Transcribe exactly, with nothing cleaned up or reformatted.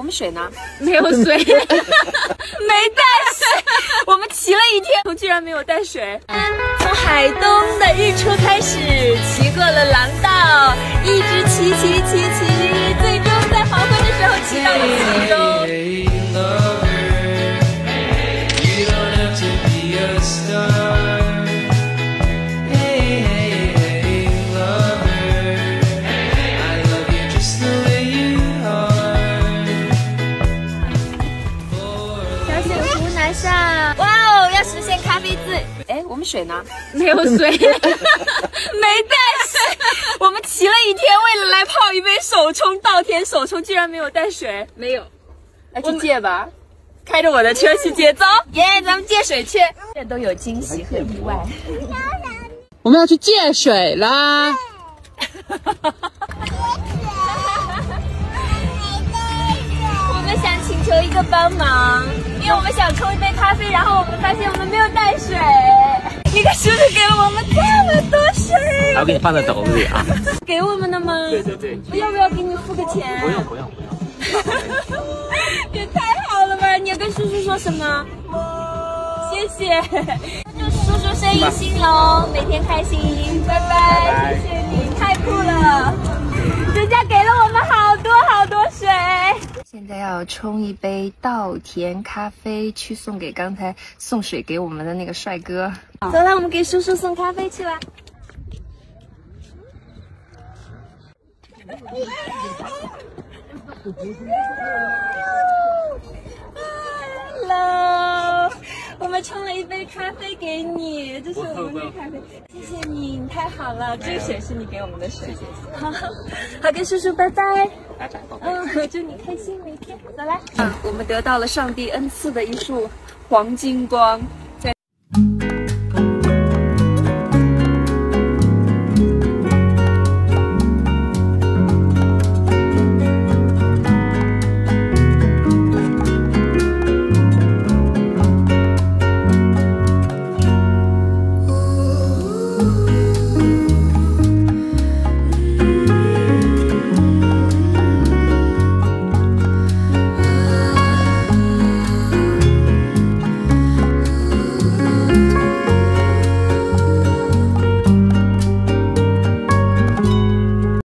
们水呢？ 没有水，没带水。我们骑了一天，我居然没有带水。从海东的日出开始，骑过了廊道，一直骑骑骑骑，最终在黄昏的时候骑到了其中。哇哦！要实现咖啡渍。哎，我们水呢？ 没有水，没带水。我们骑了一天，为了来泡一杯手冲稻田手冲，居然没有带水。 没有， 那去借吧。开着我的车去借，走，耶！咱们借水去。这都有惊喜和意外。 我们要去借水啦！ 我们想请求一个帮忙。因为我们想冲一杯咖啡，然后我们发现我们没有带水。一个叔叔给了我们这么多水， 我给你放在兜子里啊。 给我们的吗？ 对对对。 我要不要给你付个钱？ 不用不用不用。 也太好了吧！你要跟叔叔说什么？谢谢。祝叔叔生意兴隆，每天开心，拜拜！谢谢你，太酷了。人家给了我们好多好多水。现在要冲一杯稻田咖啡，去送给刚才送水给我们的那个帅哥。走了，我们给叔叔送咖啡去吧。Hello， 我们冲了一杯咖啡给你，这是我们的咖啡，谢谢你，你太好了，这个水是你给我们的水。好，好，跟叔叔拜拜。 拜拜，宝贝。 嗯，祝你开心每天。走来，嗯，我们得到了上帝恩赐的一束黄金光。